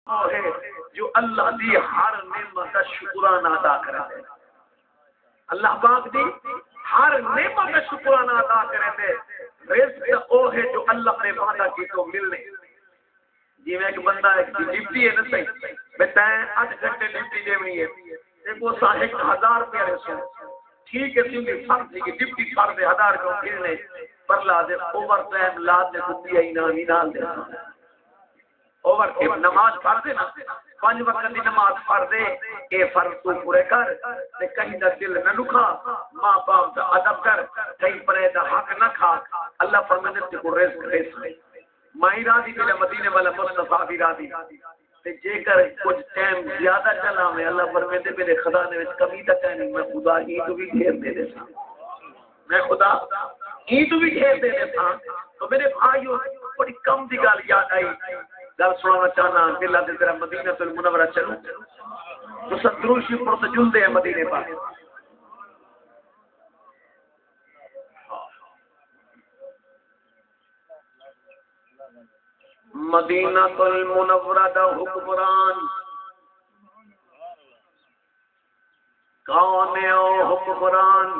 وہ ہے جو اللہ دی ہر نعمت کا شکرانہ ادا کرے. اللہ پاک دی ہر نعمت کا شکرانہ ادا کرے. رزق وہ ہے جو اللہ نے وعدہ کی تو ملنے. جی میں ایک بندہ ہے ڈپٹی ہے نا صحیح بتائیں 8 گھنٹے ڈپٹی دینی ہے دیکھو 1000 روپیہ رسو ٹھیک ہے سنگی فرض کی ڈپٹی فرض 1000 کو پھرنے پر لا دے اوور ٹائم لا دے دیا انعام نال دے اوور ٹائم نماز پڑھ دے نا 5 وقت کی نماز پڑھ دے اے فرض تو پورے کر تے کہیں دا دل نہ دکھا ماں باپ دا ادب کر کہیں پرے دا حق نہ کھا. اللہ فرمانے تے کو رزق مائی راضی میرے مدینے والا مصطفیٰ بھی راضی تے جے کر کچھ ٹائم زیادہ چلا میں اللہ فرماتے میرے خزانے وچ کمی تک نہیں میں خدا ہی تو بھی گھیر دے دیتا میں خدا ہی تو بھی گھیر دے دیتا. تو میرے بھائیو بڑی کم دی گل یاد آئی گل سنانا چاہنا کہ اللہ دے تیرا مدینہ المنورہ چلو تو ستروشی پر تجندے ہیں مدینے پاک. مدینہ المنورہ دا حکمران کون ہے او حکمران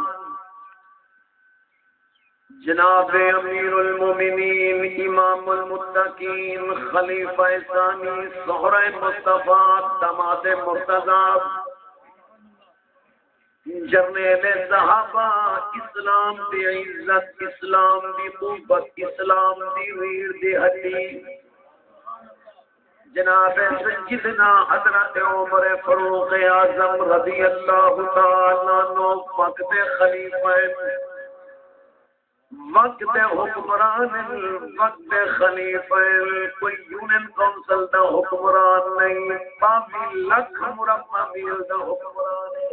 جناب امیر المومنین امام المتقین خلیفہ ثانی زہرہ مصطفیٰ داماد مرتضی جرنیل صحابہ اسلام دی عزت اسلام دی قوت اسلام دی ویر دی ہڈی جناب سیدنا حضرت عمر فاروق اعظم رضی اللہ تعالی عنہ وقت خلیفہ وقت حکمران وقت خلیفہ کوئی یونین کونسل دا حکمران نہیں 22 لاکھ مربع میل دا حکمران ہے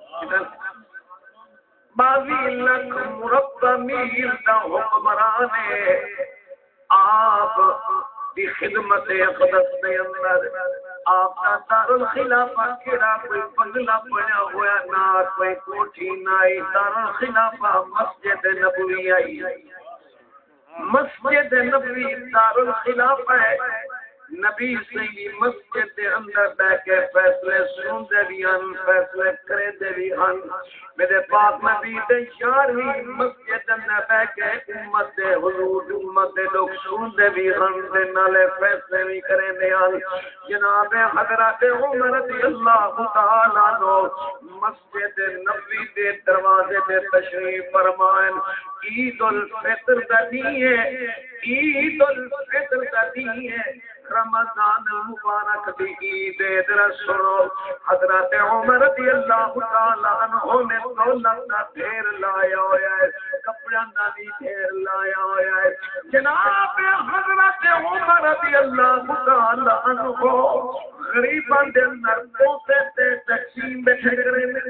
22 لاکھ مربع میل دا حکمران ہے. آپ دی خدمت اقدس دے اندر آپ کا دارالخلافہ کیڑا کوئی بنگلہ بنا ہوا نہ کوئی کوٹھی نہ دارالخلافہ مسجد نبوی آئی مسجد نبوی دارالخلافہ ہے. نبی صحیح مسجد کے اندر بیٹھ کے فیصلے سنتے بھی ہیں فیصلے کرتے بھی ہیں. میرے پاک نبی دے یار ہی مسجد میں بیٹھ کے امت دے حضور امت دے لوگ سنتے بھی ہیں تے نالے فیصلے بھی کرتے ہیں. جناب حضرت عمر رضی اللہ تعالی عنہ مسجد نبوی دے دروازے تے تشریف فرمائیں. عید الفطر دا دن ہے عید الفطر دا دن ہے رمضان المبارک دی عید ادھر سنو. حضرت عمر رضی اللہ تعالی عنہ نے دولت دا ڈھیر لایا ہوا ہے کپڑیاں دا بھی ڈھیر لایا ہوا ہے. جناب حضرت عمر رضی اللہ تعالی عنہ غریباں دے اندر پوتے تے تقسیم بیٹھے کرے.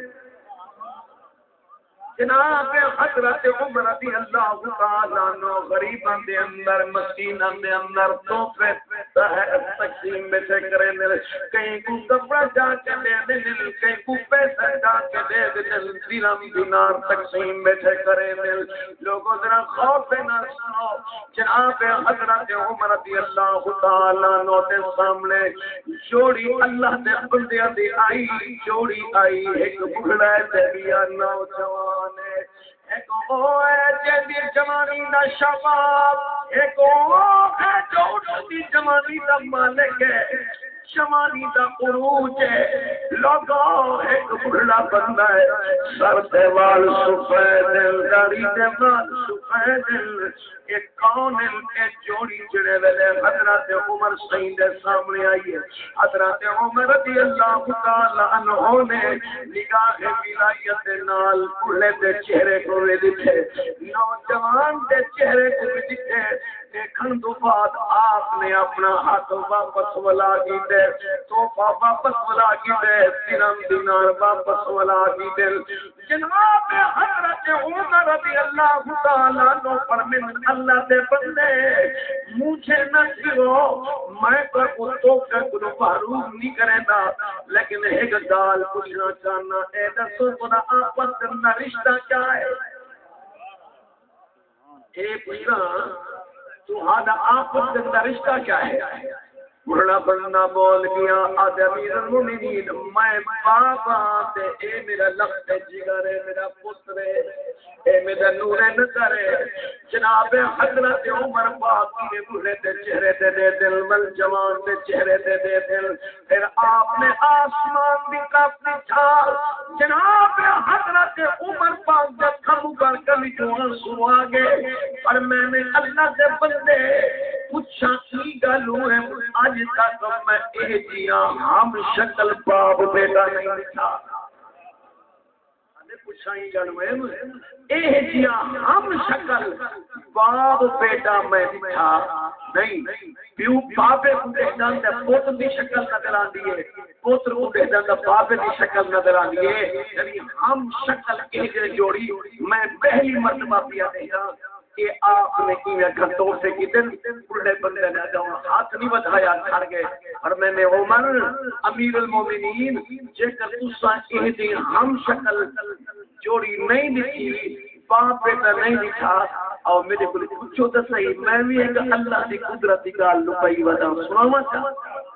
جناب حضرت عمر رضی اللہ تعالی عنہ غریباں دے اندر مسکیناں دے اندر تحفے تقسیم بیٹھے کرے. کہیں کو کپڑا جا کے دے دے کہیں کو پیسہ جا کے دے دے درہم دینار تقسیم بیٹھے کرے. لوگوں ذرا خوف نہ سنو. جناب حضرت عمر رضی اللہ تعالی عنہ دے سامنے جوڑی اللہ دے بندیاں دی آئی جوڑی آئی ایک بڑھڑا تے بیا نوجوان ایک وہ ہے جیدی جوانی دا شباب ایک وہ ہے جو اٹھتی جوانی دا مالک ہے جوانی دا عروج ہے. لوگوں ایک بڑھڑا بندہ ہے سر تے وال سفید داڑھی تے وال سفید ایک کون ہے جوڑی جڑے ویلے حضرت عمر سین دے سامنے آئی ہے. حضرت عمر رضی اللہ تعالی عنہ نے نگاہ ولایت دے نال بڑھے دے چہرے کو دیکھے نوجوان دے چہرے کو دیکھے. دیکھن تو بعد آپ نے اپنا ہاتھ واپس ولا کی دے توفہ واپس ولا کی دے درہم دینار واپس ولا کی دے. جناب حضرت عمر رضی اللہ تعالی عنہ فرماتے اللہ دے بندے مجھے نہ کرو میں پر تو کا گناہ معروف نہیں کرے گا لیکن ایک گال پوچھنا چاہنا اے دسو خدا آپس کا رشتہ کیا ہے. اے پوچھنا تمہارا آپس کا رشتہ کیا ہے. بڑا بندہ بول گیا آدھے امیر المومنین میں بابا تے اے میرا لخت جگر ہے میرا پتر ہے اے میرا نور نظر ہے جناب حضرت عمر پاک کے بڑے تے چہرے تے دے دل ول جوان تے چہرے تے دے دل پھر آپ نے آسمان دی کافی چھال جناب حضرت عمر پاک جب کھمو کر کمی جوان سو آگے اور میں نے اللہ کے بندے پوچھا کی گلوں ہے آج تک میں اے جیاں ہم شکل باپ بیٹا نہیں دیکھا پوچھا ہی گلوں ہے اے جیاں ہم شکل باپ بیٹا میں دیکھا نہیں پیو باپے کو دیکھنا ہے پوتر دی شکل نظر آندی ہے پوتر کو دیکھنا ہے باپے دی شکل نظر آندی ہے یعنی ہم شکل ایک جوڑی میں پہلی مرتبہ پیا دیکھا کہ آپ نے کی گھنٹوں سے کی دن بڑے بندے نے جاؤں ہاتھ نہیں بتایا کھڑ گئے اور میں نے عمر امیر المومنین جے کر تسا اے دی ہم شکل جوڑی نہیں دکھی باپ بیٹا نہیں دکھا اور میرے کو پوچھو تو صحیح میں بھی ایک اللہ دی قدرت دی گل لپائی ودا سناواں چاہ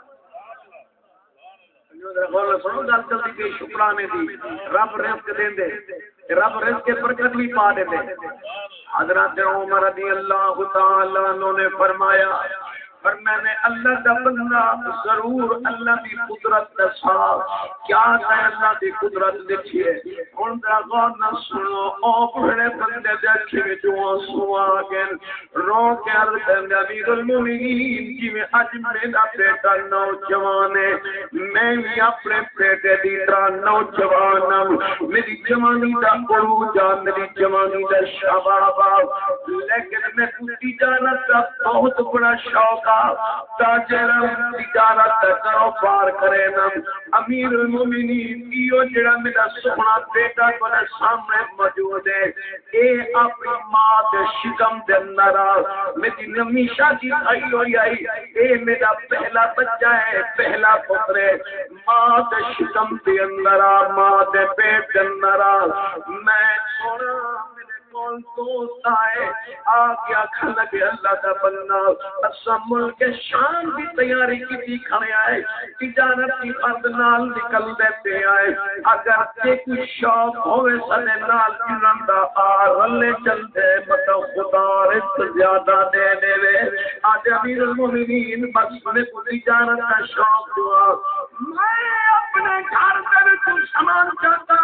سنو گل چلتی پئی شکرانے دی رب رزق دیندے رب رزق کے برکت بھی پا دے حضرت عمر رضی اللہ تعالیٰ عنہ نے فرمایا پر میں نے اللہ کا بندہ ضرور اللہ کی قدرت دسا کیا ہے اللہ کی قدرت دیکھیے ہن ذرا غور نہ سنو او بڑے بندے دیکھے جو آنسو آ گئے رو کے عرض کرنے امیر المومنین جی میں اج میرا بیٹا نوجوان ہے میں بھی اپنے بیٹے دی طرح نوجوان ہوں میری جوانی دا عروج میری جوانی دا شباب لیکن میں تجارت کا بہت بڑا شوق تاجر تجارت کاروبار کرے نا امیر المومنین ایو جڑا میرا سونا بیٹا تھوڑے سامنے موجود ہے اے اپنی ماں دے شکم دے اندر میری نمی شادی آئی ہوئی آئی اے میرا پہلا بچہ ہے پہلا پتر ہے ماں دے شکم دے اندر ماں دے پیٹ دے اندر میں سونا دوست آئے آگے آکھا لگے اللہ کا بندہ اسا ملک کے شام کی تیاری کی تھی کھڑے آئے تجارت کی فرد نال نکل دیتے آئے اگر تے کوئی شوق ہوئے سنے نال جنن دا رلے چلتے مطلب خدا رزق زیادہ دے دے وے آج امیر المومنین بس میں کو تجارت کا شوق ہوا میں اپنے گھر سے تو سامان چاہتا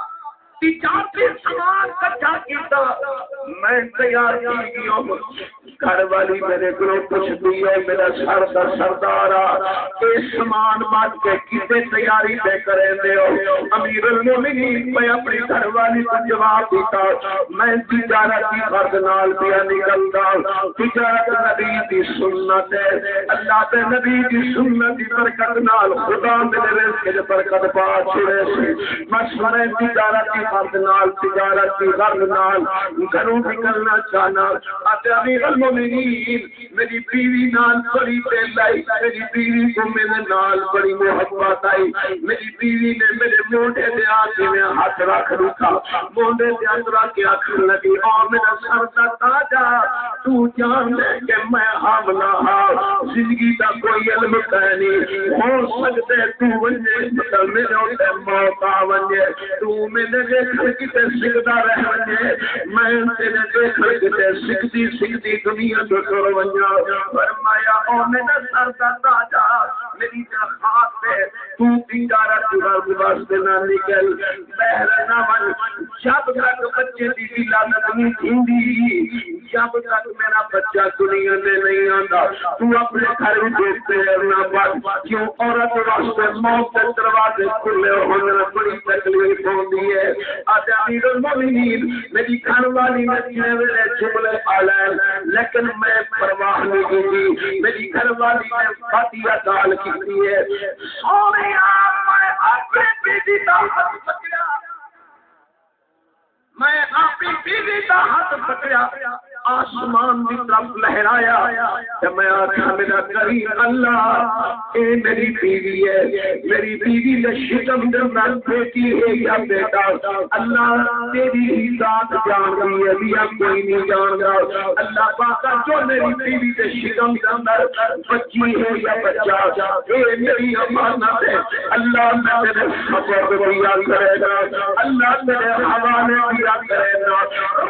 تجارتی سامان کچھا کیتا میں تیار کی ہوں گھر والی میرے کو پوچھتی ہے میرا سر کا سردار اے سامان بات کے کتے تیاری دے کریں دے ہو امیر المومنین میں اپنی گھر والی کو جواب دیتا میں تجارت کی فرد نال پیا نکلتا تجارت نبی دی سنت ہے اللہ تے نبی دی سنت دی برکت نال خدا میرے رزق کی برکت پا چھڑے سے مشورے تجارت کی فرد نال تجارت کی فرد نال گھروں نکلنا چاہنا آتے امیر المومنین میری بیوی نال بڑی دل آئی میری بیوی کو میرے نال بڑی محبت آئی میری بیوی نے میرے موڈے دے آتے میں ہاتھ رکھ رکھا موڈے دے ہاتھ رکھ کے آخر لگی اور میرا سر کا تاجا تو جان لے کہ میں حاملہ ہاں زندگی کا کوئی علم نہیں ہو سکتے تو ونجے مطلب میرے ہوتے موقع ونجے تو میرے دیکھ کتے سکتا رہ ونجے میں تیرے دیکھ کتے سکتی دنیا جو کر ونجا فرمایا او میرا سر کا تاجا میری درخواست ہے تو تجارت کی واسطے نہ نکل بہر نہ ون جب تک بچے کی ولادت نہیں تھی جب تک میرا بچہ دنیا میں نہیں آندا تو اپنے گھر دیکھتے نہ بات کیوں عورت واسطے موت کے دروازے کھلے ہونے بڑی تکلیف ہوتی ہے آج امیر المومنین میری گھر والی نے میرے جملے پالے لیکن میں پرواہ نہیں کی میری گھر والی نے فاتحہ دال کی ہے سونے میں اپنے بیٹی کا ہاتھ پکڑا میں اپنی بیوی کا ہاتھ پکڑا آسمان کی طرف لہرایا کہ میں آخا میرا کریم اللہ اے میری بیوی ہے، میری بیوی نے شکم دے اندر بیٹی ہے یا بیٹا، اللہ تیری ہی ذات جان رہی ہے، یا کوئی نہیں جان رہا۔ اللہ پاکا جو میری بیوی نے شکم دے اندر بچی ہے یا بچہ، اے میری امانت ہے، اللہ میں تیرے سبب دیا کرے گا، اللہ تیرے حوالے دیا کرے گا،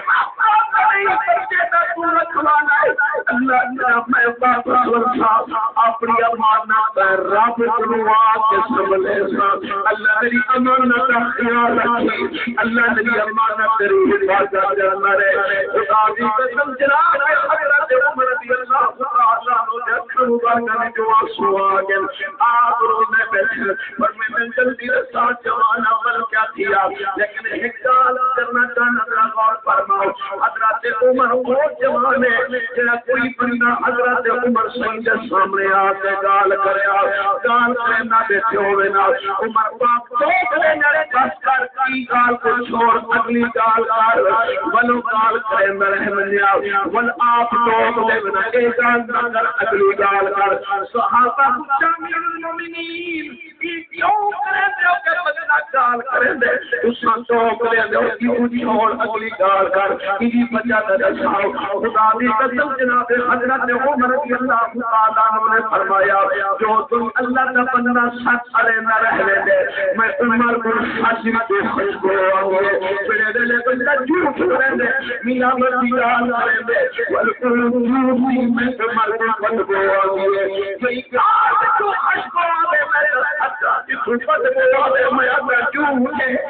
اللہ میں اپنی امانت رب کروا کے سنبھلے سا، اللہ میری امانت کا خیال رکھی، اللہ میری امانت تیری حفاظت کرنا رہے۔ خدا دی قسم جناب حضرت عمر رضی اللہ تعالیٰ عنہ نے اکثر مبارکہ نے جو آنسو آ گئے آپ رونے بیٹھے، پر میں جلدی رسا جوان عمل کیا کیا، لیکن ایک گال کرنا چاہنا ذرا غور فرماؤ، حضرت عمر وہ جوان ہے جہاں کوئی بندہ حضرت عمر سائیں کے سامنے آ کے گال کریا، گال کرنا بیٹھے ہوئے نا، عمر پاک تو کرے بس کر کی گال کو چھوڑ اگلی گال کر ولو گال کرے میں رحمنیا ول آپ تو دے بنا ایک گال کر اگلی گال کر صحابہ جامع المومنین کیوں کرے دے کہ بدلا گال کرے دے اس تو کرے دے کیوں چھوڑ اگلی گال کر کی وجہ دساؤ۔ خدا دی قسم جناب حضرت عمر رضی اللہ تعالیٰ عنہ نے فرمایا جو تم اللہ کا بندہ سچ کرے نہ رہنے دے میں عمر کو سچ کو خوشبو آؤں میرے دل بندہ جھوٹ رہنے دے میاں مدیہ کرے دے والقلوبی میں عمر کو خوشبو آؤں یہ کار کو خوشبو آئے میرے حضرت جس خوشبو آئے میں اگر جھوٹ ہے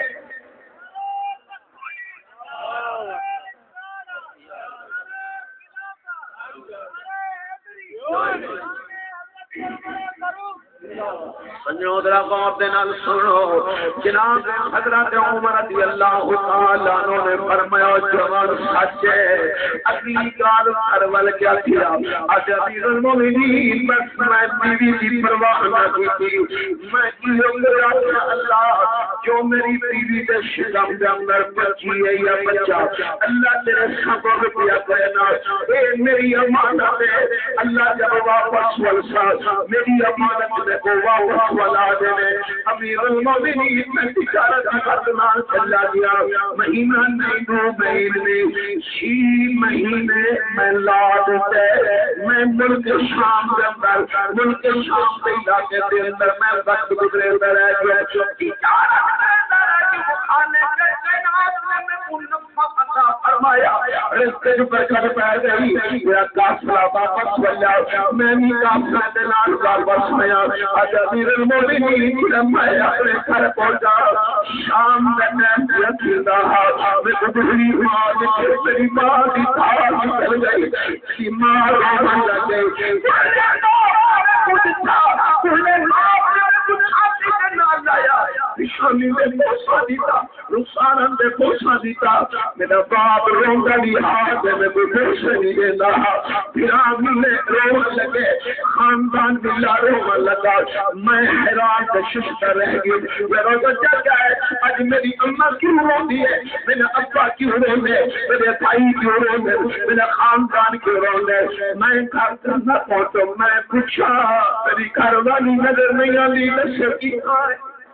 سنو ذرا غور دے نال سنو جناب حضرت عمر رضی اللہ تعالیٰ عنہ نے فرمایا جوان سچ ہے اگلی گال کرول کیا کیا اج امیر المومنین بس میں بیوی کی پرواہ نہ کی میں کیوں کرا اللہ جو میری بیوی کے شکم دے اندر بچی ہے یا بچہ اللہ تیرے سبب کیا کرنا اے میری امانت ہے اللہ جب واپس ولسا میری امانت میں کو واپس ولا دے امیر المومنین میں تجارت کرنا چلا گیا مہینہ نہیں 2 مہینے 6 مہینے میں لاد دے میں ملک شام کے اندر ملک شام کے علاقے کے اندر میں وقت گزرے رہ گیا تجارت کرتا رہا کہ کھانے کے کائنات میں منفع عطا فرمایا رزق جو برکت پہ گئی میرا قافلہ واپس ولا میں بھی قافلہ دے نال واپس آیا اج امیر المومنین لما اپنے گھر پہنچا شام میں رکھدا میں بڑی ماں کے میری ماں کی تھا چل گئی کہ ماں رونے لگے کچھ تھا کچھ آتی کے نال لایا شامی میں پوچھا دیتا رخسارن دے پوچھا دیتا میرا باپ رونگا دی ہاتھ میں کوئی پوچھے نہیں دیتا پھر آگے رو لگے خاندان ملا رو لگا میں حیران کششتا رہ گئی میں روزہ جا گئے آج میری اماں کیوں رو دی ہے میرے ابا کیوں رو دے میرے بھائی کیوں رو دے میرے خاندان کیوں رو دے میں گھر کرنا پہنچو میں پوچھا میری گھر والی نظر نہیں آلی نشر کی آئے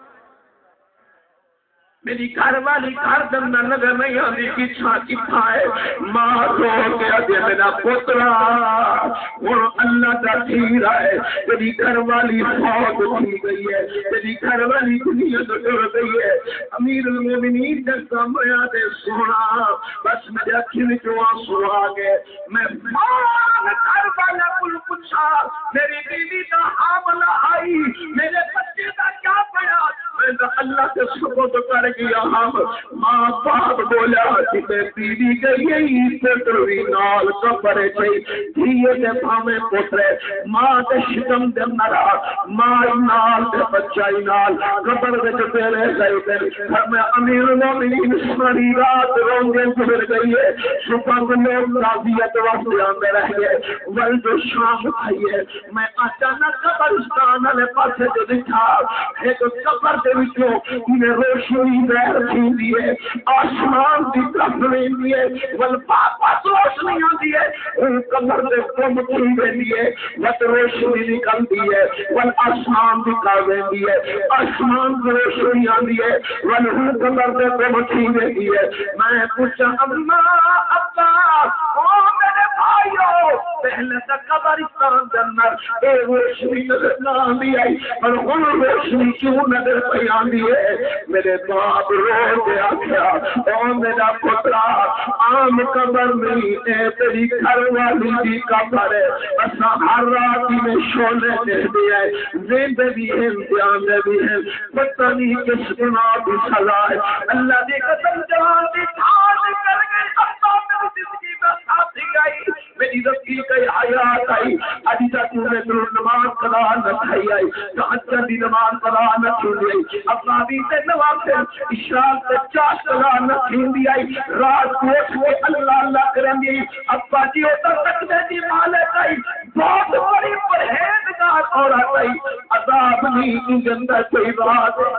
میری گھر والی گھر دن نظر نہیں آتی کتھا ہے ماں رو گیا دے میرا پترا اور اللہ کا تھیرا ہے میری گھر والی فوت تھی گئی ہے میری گھر والی دنیا تو ڈر گئی ہے امیر المومنین کا سامیا دے سونا بس میرے اکھل جو آنسو آ گئے میں فوراً گھر والا کل پوچھا میری بیوی کا حاملہ آئی میرے بچے کا کیا پڑا میں اللہ کے سبب کر گیا ہم ماں باپ بولا کہ میں بیوی گئی پتروی نال کبر گئی دھیے دے پھامے پترے ماں دے شکم دے نرا ماں نال دے بچائی نال کبر دے جو تیرے گئے تھے گھر میں امیر المومنین ساری رات رونگے گزر گئی ہے صبح کو لوگ راضیت وقت آندے رہ گئے ول جو شام آئی ہے میں اچانک قبرستان والے پاسے جو دکھا ہے تو قبر دے وچوں انہیں روشنی روشنی دیر تھی ہے آسمان دی طرف رہی ہے والپاس روشنی آتی ہے ان کمر دے کم کی رہی ہے وقت روشنی نکلتی ہے والآسمان دکھا رہی ہے آسمان کی روشنی آتی ہے والہن کمر دے کم کی رہی ہے میں پوچھا اللہ ابا او میرے بھائیو پہلے تک قبرستان جنت اے روشنی نظر نہ آندی آئی اور ان روشنی کیوں نظر پہ آندی ہے میرے باپ رو دیا کیا او میرا پترا عام قبر نہیں اے تیری گھر والی بھی قبر ہے اسا ہر رات میں شولے دے دیا ہے زندے بھی ہیں دھیان دے بھی ہیں پتہ نہیں کس گناہ کی سزا ہے اللہ دی قسم جوان دی تھان کر گئی ابا میری زندگی میں ساتھی گئی میری رفی گئی حیات آئی ابھی تک تمہیں تو نماز قضا نہ کھائی آئی تحجد دی نماز قضا نہ چھوڑی آئی اپنا بھی سے نوافل اشراق سے چاش قضا نہ چھوڑی آئی رات کو اٹھ کے اللہ اللہ کریں گی ابا جی ہوتا سکتے جی مالک آئی بہت بڑی پرہیزگار عورت آئی عذاب نہیں ان اندر کوئی بات ہے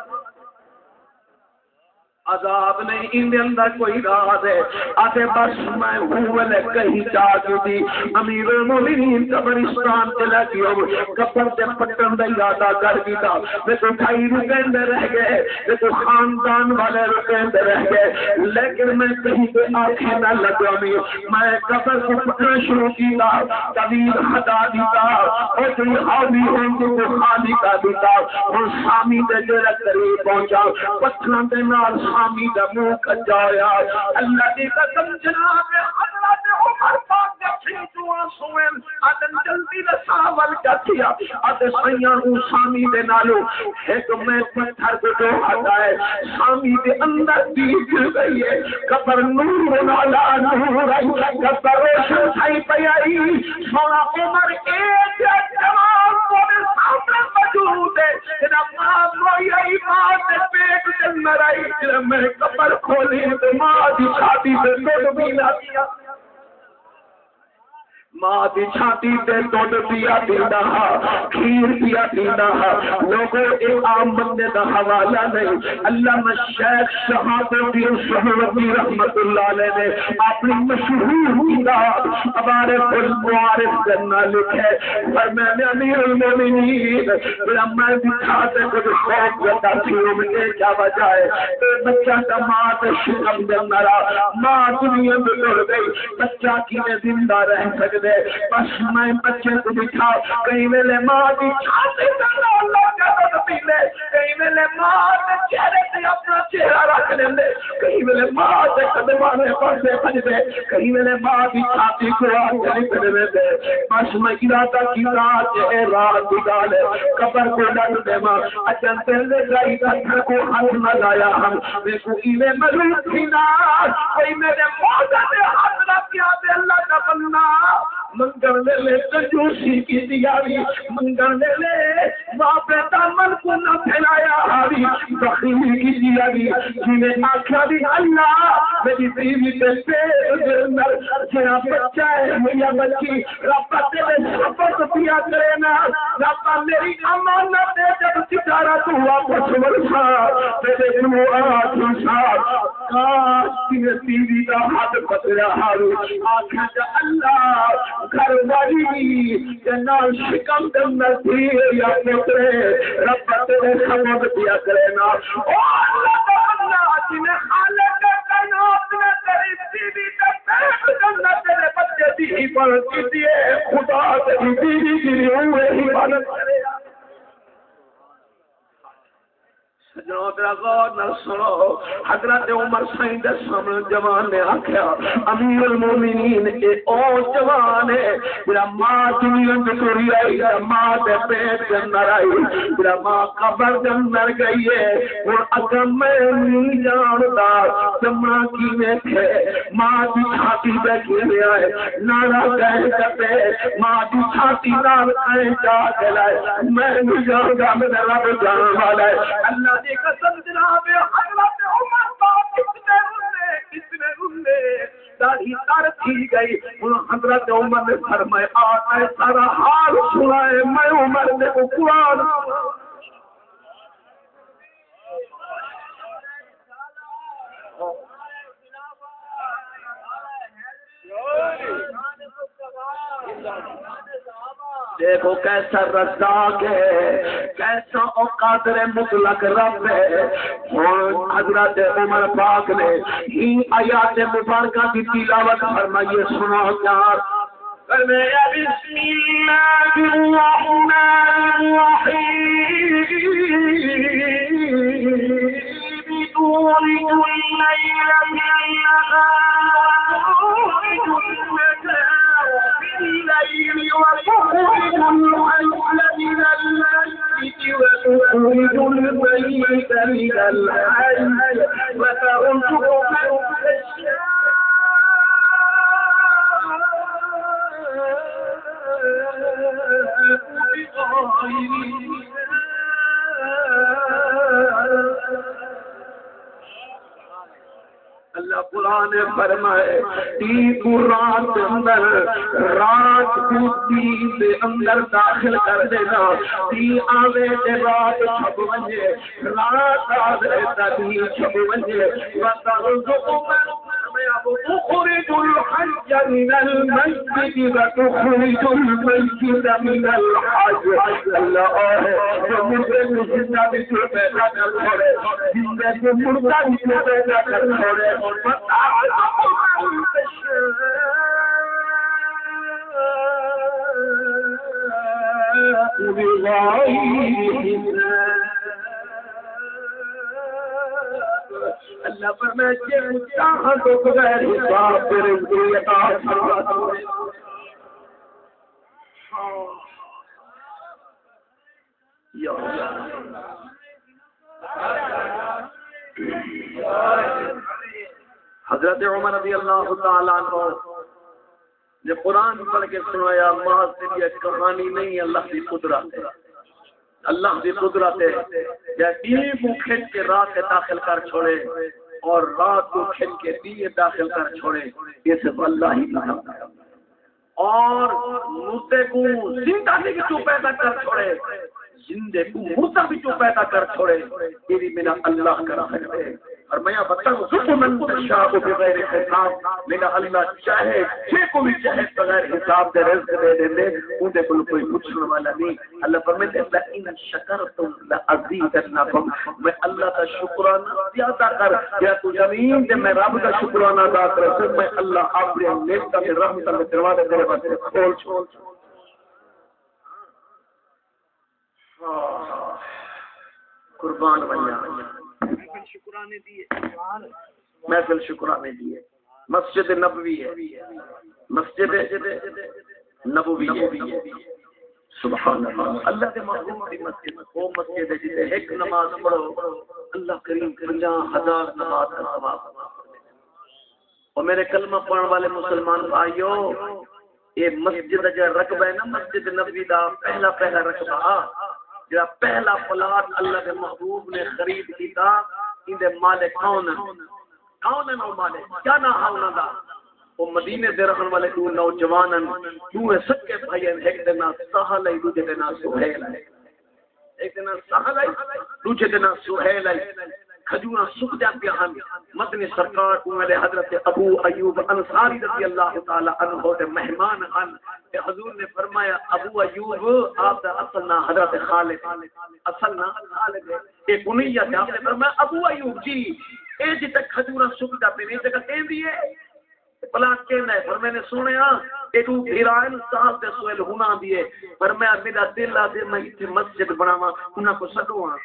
عذاب نہیں ان دے اندر کوئی راز ہے آتے بس میں ہوں کہیں جاگی دی امیر المومنین قبرستان کے لگی ہوں قبر دے پٹن دے یادا کر گیا میں تو بھائی رکین دے رہ گئے میں تو خاندان والے رکین دے رہ گئے لیکن میں کہیں پہ آنکھیں نہ لگا میں قبر کو پٹنا شروع کیا طویل ہٹا دیتا اور جو حاوی ہوں تو خالی کا دیتا اور سامی دے جرہ قریب پہنچا پتھران دے نال سامی دا منہ کجایا اللہ دی قسم جناب حضرت عمر پاک دے چھینچواں سوئن آدن جلدی رساول کا کیا آدھے سیاں سامی دے نالو ایک میں پتھر کو جو ہٹائے سامی دے اندر دیکھ گئی ہے قبر نور نالا نور آئی قبر روشن سائی پہ آئی سونا عمر ایک جواب مومن سامنے موجود ہے جناب ماں روئی آئی بات پیٹ دل نرائی میں قبر کھولی تو ماں دی چھاتی سے توڑ بھی نہ دیا ماں دی چھاتی سے توڑ دیا دینا کھیر دیا دینا لوگوں ایک عام بندے دا حوالہ نہیں علامہ شیخ شہاب الدین سہروردی رحمت اللہ علیہ نے اپنی مشہور کتاب عبارت المعارف کرنا لکھے فرمایا میں امیر المومنین میں دکھاتے کچھ خوف جتا تھی میں کیا وجہ ہے تو بچہ کا ماں سے شکم دینا رہا ماں دنیا میں لڑ گئی بچہ کی میں زندہ رہ سکتے بس میں بچے کو دکھا کہیں میرے ماں کی چھاتی سے اللہ کا تو پیلے کہیں میرے ماں کے چہرے سے اپنا چہرہ رکھ لیں دے کہیں میرے ماں سے قدمانے پر سے پھج دے کہیں میرے ماں کی چھاتی کو آگے نکل دے بس میں ارادہ کی رات ہے رات نکالے قبر کو ڈٹ دے ماں اچھا پہلے گئی پتھر کو ہاتھ نہ لایا ہم دیکھو ایلے ملوک تھی نا کوئی میرے موضع میں ہاتھ نہ کیا دے اللہ کا بننا منگل لے کنجوسی کی دیاری منگل لے باپے دامن کو نہ پھیلایا ہاری بخیلی کی دیاری جنہیں آکھا دی اللہ میری بیوی تے پیٹ اندر جہاں بچہ ہے میرا بچی ربا تیرے شفت پیا کرے نا ربا میری امانت دے جب ستارہ تو واپس ورسا تیرے جو آتھی ساتھ کاش تیرے بیوی کا حد پترا ہارو آکھا جا اللہ گھر والی جنا شکم دندر تھی یا پترے رب تیرے سمجھ دیا کرے نا او اللہ جنہیں خالق کائنات میں تیری بیوی کا پیٹ دندر تیرے بچے دی حفاظت کی دیئے خدا تیری بیوی کی ہوئے حفاظت کرے جو تیرا غور نہ سنو حضرت عمر سائیں دے سامنے جوان نے آکھیا امیر المومنین اے او جوان ہے میرا ماں دنیا میں توڑی آئی ماں دے پیٹ کے اندر آئی میرا ماں قبر کے اندر گئی ہے اور اگر میں نہیں جانتا جمعہ کی میں تھے ماں دی چھاتی پہ کھیلے آئے نانا کہہ کرتے ماں دی چھاتی نال کہیں جا کے لائے میں نہیں جاؤں گا میرا رب جان والا ہے اللہ دی قسم جناب حضرت عمر پاک کتنے رونے داڑھی تر تھی گئی حضرت عمر نے فرمایا آتا ہے سارا حال سنائے میں عمر نے کو قرآن دیکھو کیسا رزاق ہے، کیسا قادر مطلق رب ہے۔ اور حضرت عمر پاک نے ان آیات مبارکہ کی تلاوت فرمائی، سنا کیا فرمایا بسم اللہ الرحمن الرحیم تولج الليل في النهار وتولج النهار في الليل وتخرج الحي من الميت وتخرج الميت من الحي وترزق من تشاء اللہ قرآن فرمائے تین رات اندر رات کو دین دے اندر داخل کر دینا، تین آوے دے رات چھپ ونجے رات آوے دین چھپ ونجے وَتَرْزُقُ تخرج الحي من الميت وتخرج الميت من الحي۔ اللہ جو مردے کو زندہ بھی تو پیدا کر چھوڑے، زندہ کو مردہ بھی تو پیدا کر چھوڑے، اللہ فرمائے کہ چاہاں تو بغیر حساب پر رزق عطا فرماتا ہے۔ یا حضرت عمر رضی اللہ تعالیٰ عنہ نے قرآن پڑھ کے سنایا، محض سے یہ کہانی نہیں، اللہ کی قدرت ہے، اللہ کی قدرت ہے۔ یا دین کو کھینچ کے رات کے داخل کر چھوڑے اور رات کو کھینچ کے دین داخل کر چھوڑے، یہ صرف اللہ ہی جانتا ہے۔ اور مردے کو زندہ بھی تو پیدا کر چھوڑے، زندے کو مردہ بھی تو پیدا کر چھوڑے، یہ بھی میرا اللہ کرا سکتے ہیں۔ اور میں بتاؤں من تشاء بغیر حساب، میرا اللہ چاہے جے کو بھی چاہے بغیر حساب دے رزق دے دے دے، ان دے کوئی پوچھنے والا نہیں۔ اللہ فرماتے ہیں لئن شکرتم لازیدنکم، میں اللہ کا شکرانہ زیادہ کر، یا تو زمین تے میں رب کا شکرانہ ادا کر، پھر میں اللہ اپنے نیک کا رحمت کا دروازہ تیرے واسطے کھول چھوڑ۔ قربان بنیا شکرانے دیے، محفل شکرانے دیے۔ مسجد نبوی ہے، مسجد نبوی ہے، سبحان اللہ۔ اللہ کے محبوب کی مسجد وہ مسجد ہے جسے ایک نماز پڑھو اللہ کریم 50,000 نماز کا ثواب۔ اور میرے کلمہ پڑھنے والے مسلمان بھائیوں، یہ مسجد جو رقبہ ہے نا، مسجد نبوی دا پہلا رقبہ، جا پہلا پلاٹ اللہ کے محبوب نے خرید کیتا، ان دے مالک کون ہیں وہ مالک، کیا نہ ہے انہاں دا؟ وہ مدینے دے رہن والے دو نوجوانن، دو سکے بھائی، ایک دے نام سہل ہے، دوسرے دے نام سہیل ہے، ایک دے نام سہل ہے، دوسرے دے نام سہیل ہے۔ کھجوراں سکھ جاتی ہیں، مدنی سرکار کو میرے حضرت ابو ایوب انصاری رضی اللہ تعالی عنہ دے مہمان ہیں کہ حضور نے فرمایا ابو ایوب آپ کا اصل نام حضرت خالد، اصل نام خالد ہے، ایک کنیت ہے۔ آپ نے فرمایا ابو ایوب جی اے جی تک کھجوراں سکھ جاتے ہیں جگہ کہندی ہے پلاٹ کہنا ہے، پر میں نے سنیا کہ تو بھیرائن صاحب دے سوئل ہونا دیے، پر میں میرا دل آ دے میں اتنے مسجد بناواں، انہاں کو سدواں،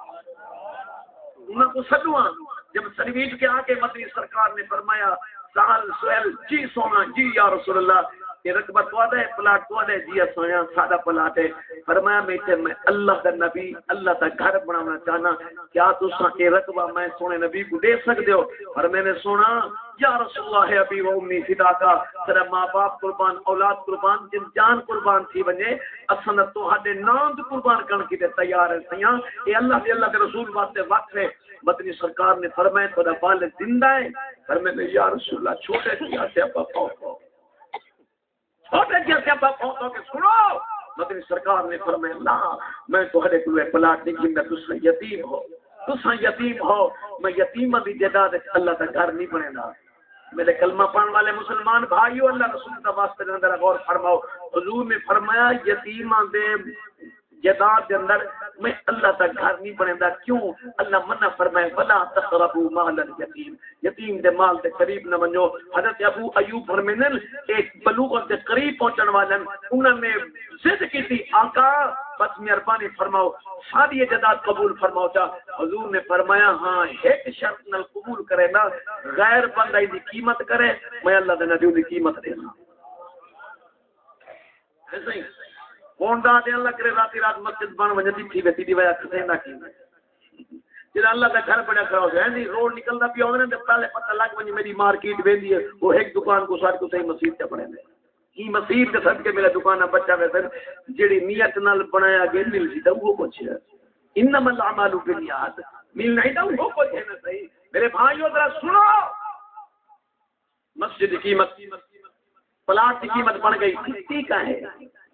انہوں کو سدواں۔ جب سرویج کے آگے مدنی سرکار نے فرمایا سہل سہیل جی سونا جی یا رسول اللہ، یہ رقبہ تو ہے، پلاٹ تو ہے، جی سویا سادہ پلاٹ ہے۔ فرمایا میں اللہ کا نبی اللہ کا گھر بنانا چاہنا، کیا تساں یہ رقبہ میں سونے نبی کو دے سکتے ہو؟ پر میں نے سونا یا رسول اللہ ابی و امی فدا کا، تیرا ماں باپ قربان، اولاد قربان، جن جان قربان تھی ونجے، اصل تو ہڈے نام قربان کرنے کی تیار ہے سیاں، یہ اللہ کے رسول واسطے وقت ہے۔ مدنی سرکار نے فرمایا خدا والد زندہ ہے، پر میں نے یا رسول اللہ چھوٹے کیا سے ابا پاؤ، چھوٹے کیا سے ابا پاؤ کے سنو۔ مدنی سرکار نے فرمایا اللہ میں تہاڈے کول پلاٹ نہیں گھندا، تساں یتیم ہو، تساں یتیم ہو، میں یتیماں دی جائیداد اللہ دا گھر نہیں بنے گا، میرے کلمہ پڑھنے والے مسلمان بھائیو، اللہ رسول کا واسطے دے اندر غور فرماؤ. حضور نے فرمایا یتیماں دے جداد دے اندر میں اللہ تک گھر نہیں بنیندا. کیوں؟ اللہ منع فرمائے ولا تقربوا مال الیتیم، یتیم دے مال دے قریب نہ ونجو. حضرت ابو ایوب فرمینن ایک بلوغت دے قریب پہنچن والن انہوں نے ضد کی تھی، آقا بس مہربانی فرماؤ ساری یہ جداد قبول فرماؤ. چا حضور نے فرمایا ہاں ایک شرط نال قبول کرے نا، غیر بندہ دی قیمت کرے میں اللہ دے نبی دی قیمت دینا. ایسا ہی کون دا دے اللہ کرے رات مسجد بن وجدی تھی ویسی دی وجہ کسے نہ کی جڑا اللہ دا گھر بڑا کرا ہو جائے نہیں روڈ نکلدا پیا ہونے تے پہلے پتہ لگ ونی میری مارکیٹ ویندی ہے وہ ایک دکان کو ساتھ کو صحیح مسجد تے پڑے نے کی مسجد کے صدقے میرا دکان بچہ ویسے جڑی نیت نال بنایا گیا مل سی تے وہ کچھ ہے انما الاعمال بالنیات مل نہیں تا وہ کچھ ہے نا صحیح. میرے بھائیو ذرا سنو، مسجد کی قیمت پلاٹ کی قیمت بن گئی کتنی کا ہے؟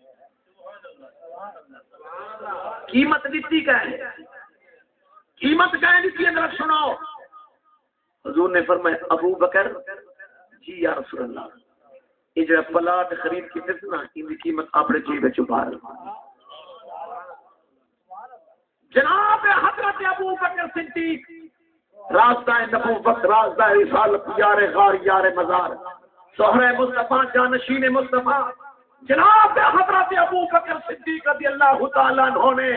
قیمت دیتی کا ہے؟ قیمت کا ہے دیتی ہے؟ ذرا سنو. حضور نے فرمایا ابو بکر جی یا رسول اللہ یہ جو پلاٹ خرید کی فتنہ ان کی قیمت اپنے جیب میں چھپا رہا. جناب حضرت ابو بکر صدیق راستہ نبوت راستہ رسالت یار غار یار مزار سہرہ مصطفیٰ جانشین مصطفیٰ جناب حضرت ابو بکر صدیق رضی اللہ تعالیٰ عنہ نے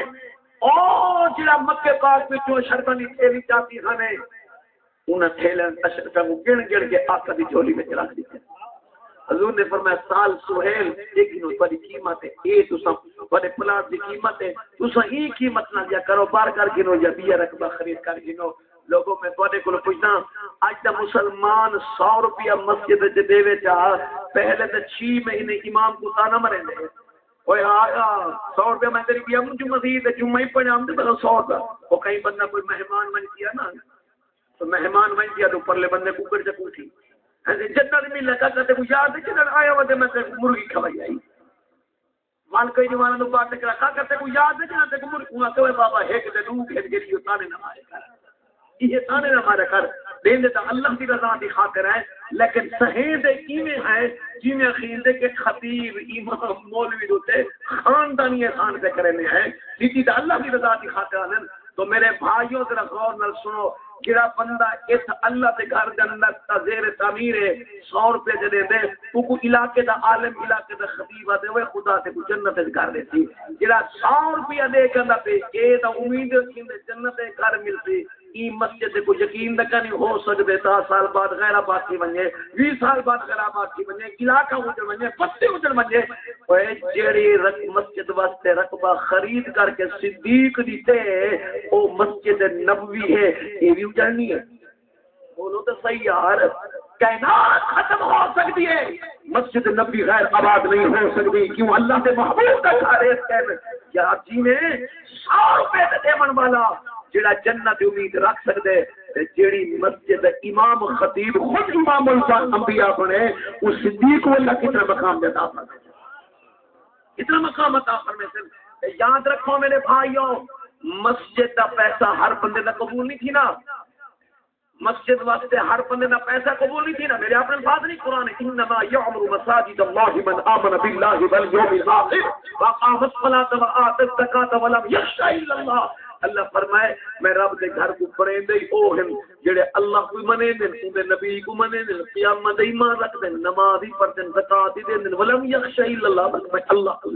اور جڑا مکے پاک وچوں شرطانی تھیلی جاتی ہنے انہاں تھیلن اشرفاں کو گن گن کے آقا دی جھولی میں رکھ دتے. حضور نے فرمایا سال سہیل لیکن اس بڑی قیمت ہے اے تساں بڑے پلاٹ دی قیمت ہے تساں ہی قیمت نہ دیا کرو بار کر گنو یا بیا رقبہ خرید کر گنو. لوگوں میں بڑے کو پوچھنا اج دا مسلمان 100 روپیہ مسجد وچ دے چا پہلے تے 6 مہینے امام کو تانا مرے دے اوئے آیا 100 روپیہ میں تیری بیا مجھ مسجد جمعہ ہی پڑھام تے 100 دا او کہیں بندہ کوئی مہمان بن گیا نا تو مہمان بن گیا تو پرلے بندے کو کر چکو تھی جنت میں لگا کرتے کو یاد ہے جنت آیا ودے میں تے مرغی کھوائی آئی مال کوئی جوان نو بات کرا کا کرتے کو یاد ہے جنت کو مرغی کوئی بابا ایک دے دو کھیت گئی تانے نہ مارے کر یہ تانے نہ مارے کر دین دے اللہ کی رضا دی خاطر ہے لیکن صحیح دے کیویں ہے جویں خیل دے کہ خطیب امام مولوی دوتے خاندانی احسان سے کرنے ہیں سیدھی تے اللہ کی رضا دی خاطر ہیں. تو میرے بھائیوں ذرا غور نال سنو جڑا بندہ اس اللہ کے گھر دے اندر تزیر تعمیر ہے 100 روپے دے دے تو کو علاقے دا عالم علاقے دا خطیب دے وہ خدا تے کو جنت دے گھر دے سی جڑا 100 روپیہ دے کندا تے اے دا امید ہے کہ جنت دے گھر ملتی. ای مسجد کو یقین نہ نہیں ہو سکتے 10 سال بعد غیر آباد کی بنے 20 سال بعد غیر آباد کی بنے علاقہ اجڑ بنے پتے اجڑ بنے اوے جیڑی مسجد واسطے رقبہ خرید کر کے صدیق دیتے او مسجد نبوی ہے یہ بھی اجڑنی ہے. بولو تو صحیح یار کائنات ختم ہو سکتی ہے مسجد نبی غیر آباد نہیں ہو سکتی. کیوں؟ اللہ کے محبوب کا گھر ہے. کیا جی نے 100 روپے دیون والا جڑا جنت امید رکھ سکتے جیڑی مسجد امام خطیب خود امام الانبیاء بنے اس صدیق کو اللہ کتنا مقام عطا فرمائے کتنا مقام عطا فرمائے. یاد رکھو میرے بھائیوں مسجد کا پیسہ ہر بندے کا قبول نہیں تھی نا مسجد واسطے ہر بندے کا پیسہ قبول نہیں تھی نا. میرے اپنے الفاظ نہیں قرآن انما یعمر مساجد اللہ من آمن باللہ والیوم الاخر واقام الصلاۃ وآتى الزکاۃ ولم یخش الا اللہ. اللہ فرمائے میں رب دے گھر کو پریندے ہی او ہیں جڑے اللہ کو منے دین اودے نبی کو منے دین قیامت دی ایمان رکھدے نماز ہی پڑھدے زکات ہی دین ولم یخش الا اللہ بس میں اللہ کو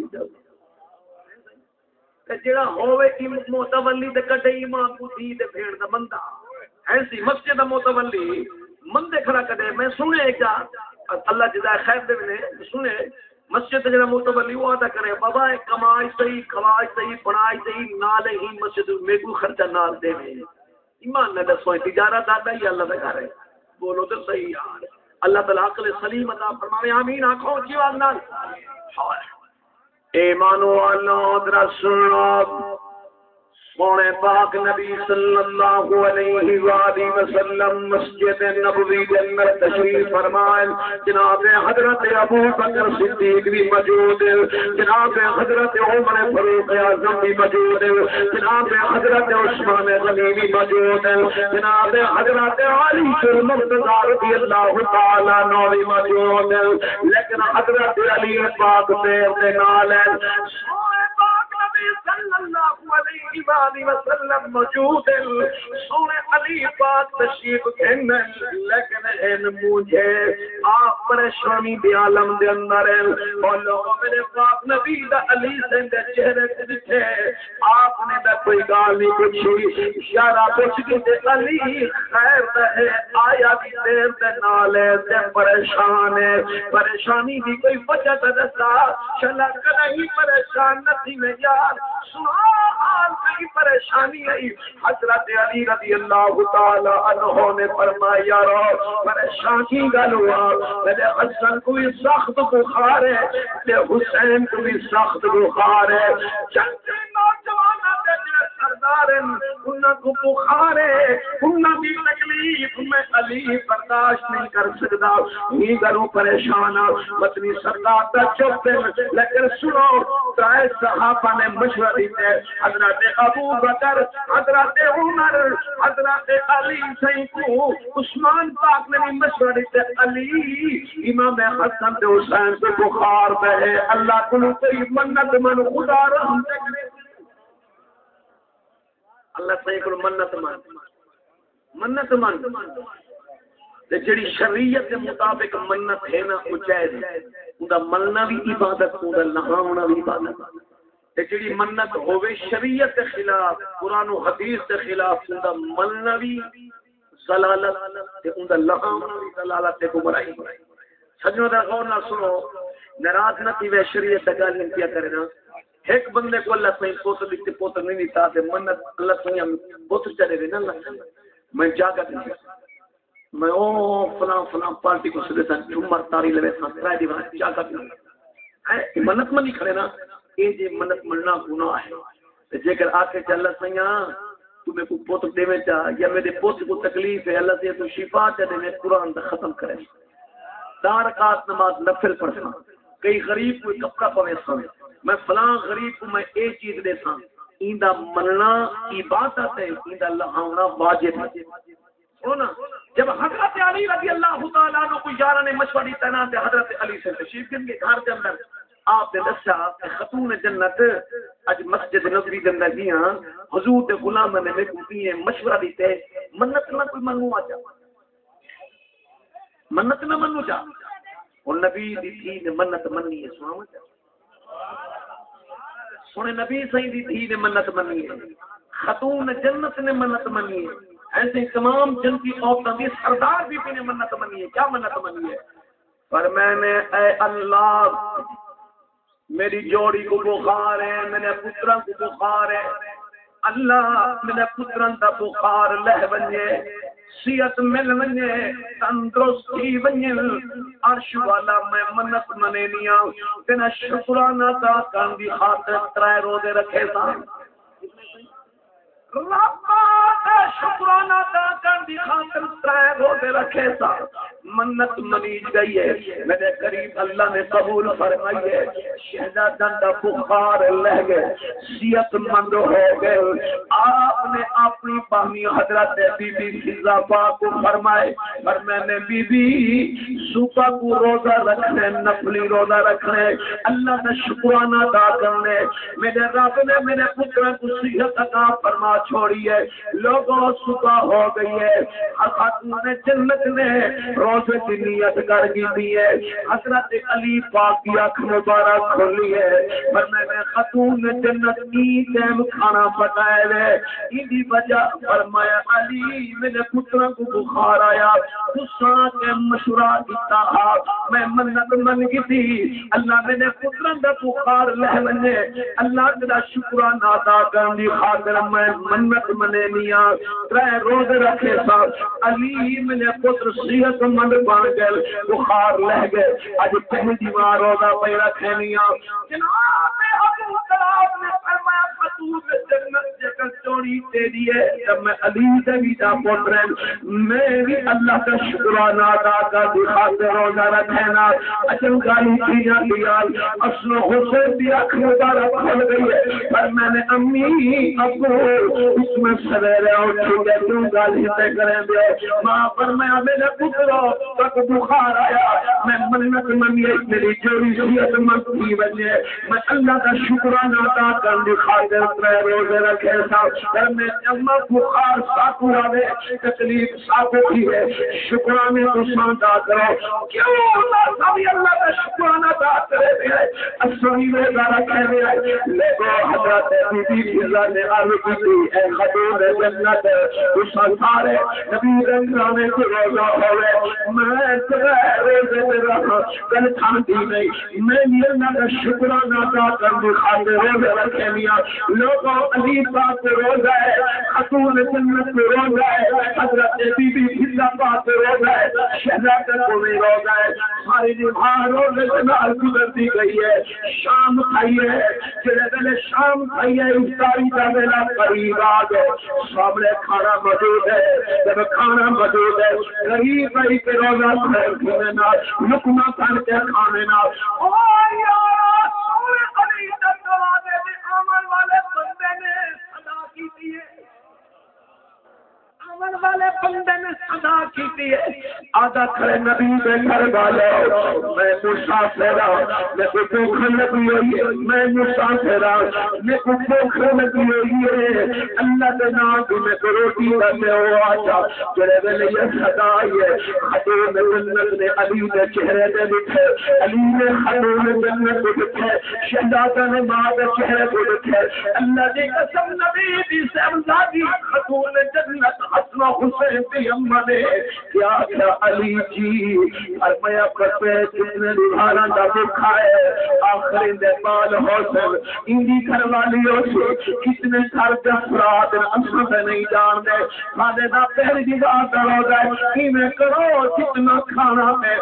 تے جڑا ہوے کی متولی تے کڈے ایمان کو دی تے بھیڑ دا بندہ ایسی مسجد دا متولی مندے کھڑا کڈے میں سنے کیا اللہ جزائے خیر دے نے سنے مسجد جڑا متولی وہ ادا کرے بابا کمائی صحیح کھوائی صحیح بنائی صحیح نال ہی مسجد میں کوئی خرچہ نال دے ایمان نہ دسو تجارت آتا ہی اللہ کا گھر ہے. بولو تو صحیح یار اللہ تعالی عقل سلیم عطا فرمائے آمین. آنکھوں کی آواز نال ایمان والو ذرا سنو سونے پاک نبی صلی اللہ علیہ وآلہ وسلم مسجد نبوی کے اندر تشریف فرمائے. جناب حضرت ابو بکر صدیق بھی موجود ہے, جناب حضرت عمر فاروق اعظم بھی موجود ہے, جناب حضرت عثمان غنی بھی موجود ہے, جناب حضرت علی المرتضی رضی اللہ تعالی عنہ بھی موجود ہے, لیکن حضرت علی پاک دے نال صلی اللہ علیہ وآلہ وسلم موجود ہے. سونے علی پاک تشریف گھن, لیکن ان مجھے آپ پریشانی دی عالم دے اندر ہیں. اور لوگوں میرے پاک نبی دا علی سے چہرے کو دیکھے, آپ نے دا کوئی گال نہیں پوچھی, اشارہ پوچھ کے علی خیر رہے آیا بھی دیر دے نالے تے پریشان ہے, پریشانی دی کوئی وجہ دسا چلا کہیں پریشان نہیں میں یار سنال کی پریشانی ہے. حضرت علی رضی اللہ تعالی عنہ نے فرمایا رو پریشانی گل ہوا, میرے حسن کو بھی سخت بخار ہے, میرے حسین کو بھی سخت بخار ہے, چندے نوجوان سردار انہاں کو بخار ہے, انہاں کی تکلیف میں علی برداشت نہیں کر سکتا, یہ گلوں پریشان مدنی سرکار دا چپ ہے. لیکن سنو ترائے صحابہ نے مشورہ دیتے, حضرت ابو بکر, حضرت عمر, حضرت علی سائیں کو عثمان پاک نے بھی مشورہ دیتے, علی امام حسن تے حسین سے بخار بہے, اللہ کو کوئی منت من خدا رحم کرے, اللہ سائیں کو منت من تے جڑی شریعت کے مطابق منت ہے نا وہ جائز ہے, اوندا مننا بھی عبادت, اوندا لہاونا بھی عبادت. تے جڑی منت ہوے شریعت کے خلاف, قرآن و حدیث کے خلاف, اوندا مننا بھی ضلالت تے اوندا لہاونا بھی ضلالت تے گمراہی. سجنوں دا غور نہ سنو, ناراض نہ تھی وے شریعت دا گل کیا کرے نا. ایک بندے کو اللہ سائیں پوتر دیتے پوتر نہیں دیتا تے منت اللہ سائیں پوتر چلے گئے نا اللہ, میں جاگا دیں میں او فلاں پارٹی کو سدے تھا جمعر تاری لوے تھا ترائے دیوان جاگا دیں منت منی کھڑے نا, اے جے منت مننا گناہ ہے. جے کر آکے چا اللہ سائیں تمہیں کو پوتر دے میں چاہ یا میرے پوتر کو تکلیف ہے, اللہ سے تو شفا چاہ دے میں قرآن دا ختم کرے, 4 رکعت نماز نفل پڑھنا, کئی غریب کوئی کپڑا پوے سا, میں فلاں غریب کو میں ایک چیز دے سا, ایندہ مننا عبادت ہے, ایندہ لہاونا واجب ہے. سونا جب حضرت علی رضی اللہ تعالیٰ عنہ کو یارہ نے مشورہ تعینات ہے, حضرت علی سے تشریف کن کے گھر کے اندر آپ نے دسا کہ خاتون جنت اج مسجد نبوی کے اندر گیاں, حضور کے غلام نے میں کو دیے مشورہ دیتے, منت نہ کوئی منو آ جا, منت نہ منو جا, اور نبی دی تھی نے منت مننی ہے. سونے نبی صحیح دی تھی نے منت مننی ہے, خاتون جنت نے منت مننی ہے, ایسے تمام جنتی عورتوں کی سردار بھی نے منت منی ہے. کیا منت منی ہے؟ پر میں نے اے اللہ میری جوڑی کو بخار ہے, میرے پتروں کو بخار ہے, اللہ میرے پتروں کا بخار لہ بنے, صحت مل بنے, تندرستی بنے, عرش والا میں منت منینیا تینا شکرانہ تا کان دی خاطر 3 روزے رکھے سا, ربا شکرانہ دا کر دی خاطر 3 روزے رکھے سا, منت منیج گئی ہے, میرے قریب اللہ نے قبول فرمائی ہے, شہزادہ دا بخار لہ گئے, صحت مند ہو گئے. آپ نے اپنی بامی حضرت بی بی فضا پاک کو فرمائے, پر میں نے بی بی صبح کو روزہ رکھنے, نفلی روزہ رکھنے, اللہ کا شکرانہ ادا کرنے, میرے رب نے میرے پتر کو صحت عطا فرما چھوڑی ہے. لوگوں صبح ہو گئی ہے, خاتون جنت نے روزے کی نیت کر دی ہے, حضرت علی پاک کی آنکھ مبارک کھولی ہے, پر میں نے خاتون جنت کی ٹائم کھانا پکائے ہے, اسی وجہ فرمایا علی میرے پتروں کو بخار آیا, خصاں کے مشورہ دیتا میں منت من کی تھی, اللہ میرے پتروں کا بخار لہ بنے, اللہ تیرا شکرانہ ادا کرنے خاطر میں منت منے نیا 3 روزے رکھے سا. علی میرے پتر صحت مند بن گئے, بخار لہ گئے, اج پہلی بار روزہ پہ رکھے نیا. جناب ابو طلحہ نے فرمایا خاتون جنت جے سونی تیری ہے جب میں علی دے بھی دا پوتر میں بھی اللہ کا شکرانہ ادا کر دکھاتے روزہ رکھنا اچھل گالی کیا دیا اصل حسین دی آنکھ مبارک کھل گئی ہے پر میں نے امی ابو اس میں سویرے اٹھ کے کیوں گالی تے کریں دے ماں فرمایا میرے پترو تک بخار آیا میں منت منی میری جوڑی صحت مند کی وجہ میں اللہ کا شکرانہ ادا کر دکھاتے روزے رکھے تھا پر میں اما بخار ساتھ آوے تکلیف ساتھ کی ہے شکرانے کو سانتا کرو کیوں اللہ سبھی اللہ کا شکرانا ادا کرے دے اسوئی میں دارا کہہ رہے ہیں لیکو حضرت بی بی فضا نے عرض کی تھی اے خدون جنت اس سارے نبی رنگانے کو روزہ ہوئے میں تیرے روزے میں رہا کل تھانتی نہیں میں اللہ کا شکرانا ادا کر دکھاتے روزے رکھے لیا لوگوں علی پاک کو روزہ ہے خاتون جنت کو روزہ ہے حضرت بی بی فضا پاک کو روزہ ہے شہزاد کو بھی روزہ ہے ساری نبھار روزے سے نال گزرتی گئی ہے شام کھائیے جلے دلے شام کھائیے افطاری کا ویلا قریب آ گئے سامنے کھانا موجود ہے جب کھانا موجود ہے غریب بھائی کے روزہ کھانے نہ لقمہ کر کے کھانے نہ او یار سونے علی دروازے میں عمل والے بندے نے صدا کی تھی عمل والے بندے نے صدا کی ہے آدھا کھڑے نبی دے گھر والے میں مسافر میں کو بھوک لگی ہوئی ہے میں مسافر میں کو بھوک لگی ہوئی ہے اللہ کے نام کی میں کو روٹی کرنے ہو آجا جڑے ویلے یہ صدا ہے خاتون جنت نے علی کے چہرے پہ لکھے علی نے خاتون جنت کو لکھے شہزادہ نے ماں کے چہرے کو لکھے اللہ کی قسم نبی دی صاحبزادی خاتون جنت حسن حسین کی اماں نے کیا کیا علی جی فرمایا کرتے کتنے دھارا دا بکھا ہے آخری دے بال حسن اندی گھر والی سے کتنے گھر جفرات اصل سے نہیں جان دے کھانے دا پہلی دیوار دا ہو جائے کی میں کرو کتنا کھانا میں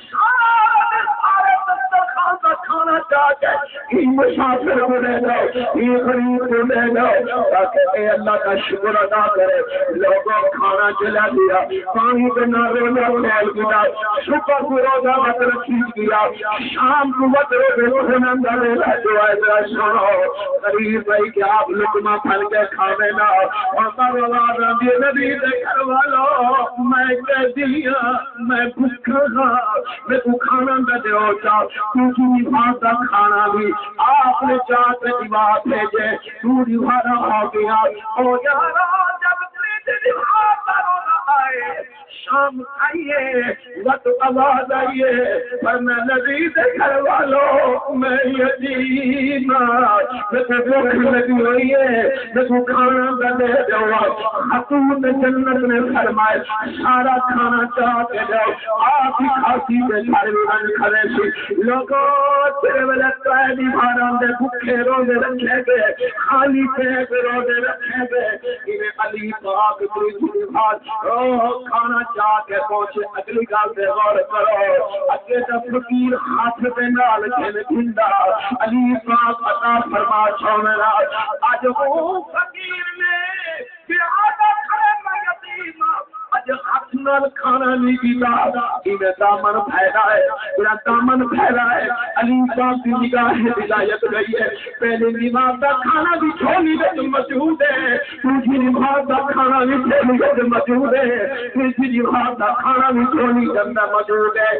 سارے دسترخوان کا کھانا چاہ کے مسافر کو لے جاؤ غریب کو لے جاؤ تاکہ اے اللہ کا شکر ادا کرے لوگوں کھانا چلا دیا پانی بنا روزہ کھول دیا شکر کو روزہ مت رکھی دیا شام کو مت روزہ نندہ لے دعائے ذرا سنو غریب بھائی کہ آپ لقمہ پھل کے کھانے نہ اور برواد رضی نبی دے گھر والوں میں کہہ دیا میں بھوکا میں کو کھانا نہ دے ہوتا کیونکہ بھاتا کھانا بھی آپ نے چاہتے دیوار بھیجے تو دیوارہ ہو گیا او یارا جب بھاتا رونا آئے شام آئیے وقت آواز آئیے پر میں نبی دے گھر والوں میں یتیم میں تو بھوک لگی ہوئی ہے میں تو کھانا نہ دے جاؤ خاتون جنت نے فرمائے سارا کھانا چاہ کے جاؤ آپ ہی کھاسی کے سارے رنگ کھڑے سی لوگوں تیرے ویلے ترائے دیواروں دے بھوکے روزے رکھے گئے خالی پیٹ روزے رکھے گئے انہیں علی پاک کوئی بات کھانا چاہ کے پہنچے اگلی گال سے غور کرو اگلے دا فقیر ہاتھ پہ نال کھیل دھندا علی پاک عطا فرما چھوڑنا آج وہ فقیر نے بیعادہ کھڑے میں یتیم آج ہاتھ نال کھانا نہیں پیتا انہیں دامن پھیلا ہے میرا دامن پھیلا ہے علی پاک کی نگاہ ولایت گئی ہے پہلے نماز کا کھانا بھی چھوڑی میں موجود ہے دوسری نماز کا کھانا بھی چھوڑی میں موجود ہے تیسری نماز کا کھانا بھی چھوڑی میں موجود ہے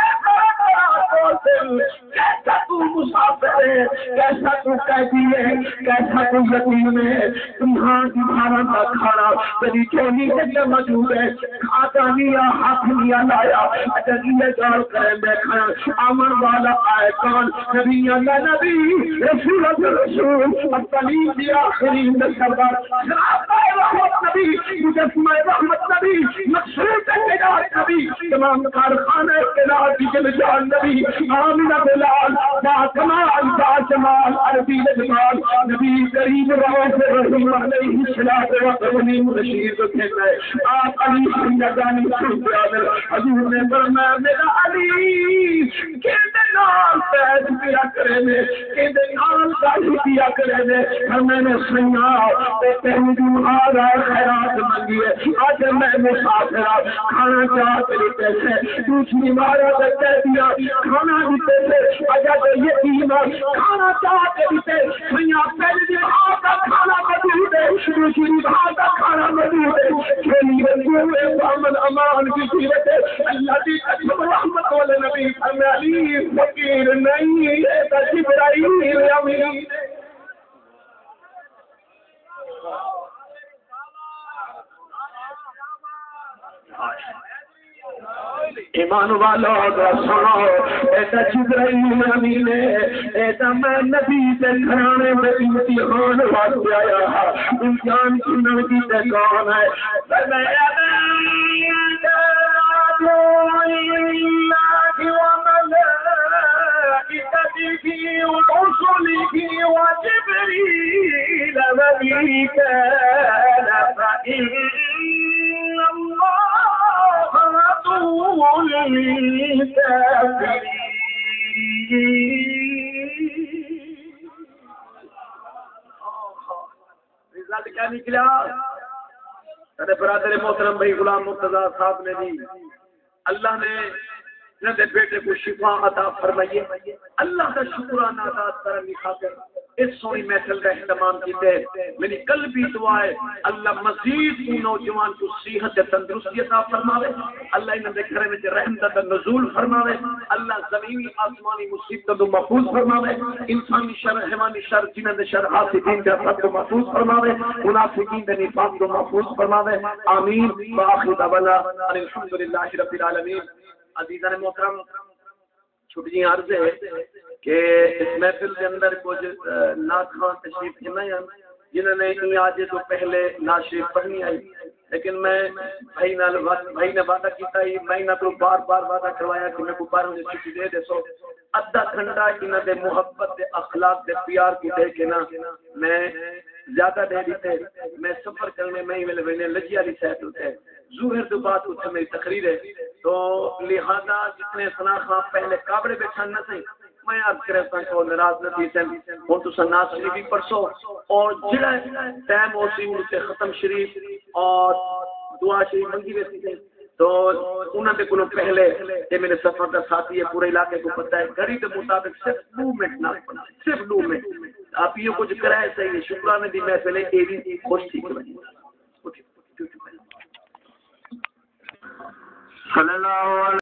کیسا تو مسافر ہے کیسا تو قیدی ہے کیسا تو یتیم ہے تمہارا کا کھانا تیری چولی میں موجود ہے کھاتا نہیں ہاتھ نہیں لایا اجازت جال کرے بیٹھا امن والا آئے کون نبی اللہ نبی رسول رسول التعلیم دی آخری سردار رحمت نبی مجسمہ رحمت نبی مقصود اقتدار نبی تمام کارخانے اقتدار کی جان نبی آمینہ بلال با کمال با جمال عربی جمال نبی کریم رحمت رحیم علیہ السلام و تسلیم رشید کو کہتا ہے آپ علی سنگانی سنتے حضور نے فرمایا میرا علی کہتے نال پیس پیا کرے نے کیندے نال گاڑی پیا کرے نے میں نے سنیا تے تیری بیمار ہے خیرات منگی ہے اج میں مسافر کھانا چاہ تیری پیسے دوسری بار کہہ دیا کھانا بھی پیسے اجا تو یتیم کھانا چاہ تیری پیسے سنیا پہلی بیمار کا کھانا موجود ہے دوسری بیمار کا کھانا موجود ہے کھیلی رسول محمد امان کی سیرت اللہ کی قسم رحمت والے نبی فرمائی فقیر نہیں ہے تو جبرائیل امین ایمان والو سنو ایسا جبرائیل امین ایسا میں نبی سے گھرانے میں امتحان واسطے آیا امتحان سنن کی تے کون ہے ورسله وجبريل وميكال فإن الله عدو للكافرين رزلٹ کیا نکلا؟ میرے برادر محترم بھائی غلام مرتضی صاحب نے دی اللہ نے نہ بیٹے کو شفا عطا فرمائیے اللہ کا شکرانہ ادا کرنے خاطر اس سونی محفل کا اہتمام کیتے میری قلبی دعا ہے اللہ مزید نوجوان کو صحت تندرستی عطا فرماوے اللہ انہاں دے گھر وچ رحمت دا نزول فرماوے اللہ زمینی آسمانی مصیبتوں تو محفوظ فرماوے انسانی شر حیوانی شر جنہاں دے شر حاسدین دے شر تو محفوظ فرماوے منافقین دے نفاق تو محفوظ فرماوے آمین واخر دعوانا الحمدللہ رب العالمین عزیزان محترم چھٹی عرض ہے کہ اس محفل کے اندر کچھ نعت خواں تشریف نہیں جنہوں نے آج تو پہلے نعت شریف پڑھنی آئی لیکن میں بھائی نے وعدہ کیتا ہی میں نہ تو بار بار وعدہ کروایا کہ میں کو 12 بجے چھٹی دے دے سو ادھا گھنٹہ انہاں دے محبت دے اخلاق دے پیار کی دے کے نا میں زیادہ دے دیتے میں سفر کرنے میں ہی ویلے لجی والی صحت ہوتے ظہر تو بعد اتنے میری تقریر ہے تو لہذا جتنے سنا خواہ پہلے کابڑے بچھان نہ سہیں میں عرض کرتا کو ناراض نہ تھی سن ہوں تو ناز شریف بھی پڑھسو اور جڑا ٹائم ہو سی ان سے ختم شریف اور دعا شریف منگی ویسی تھے تو انہوں نے کو پہلے کہ میرے سفر کا ساتھی ہے پورے علاقے کو پتہ ہے گھڑی کے مطابق صرف 2 منٹ نہ پڑھنا صرف 2 منٹ آپ یہ کچھ کرائے صحیح شکرانے دی میں پہلے اے بھی خوش تھی صلی اللہ علیہ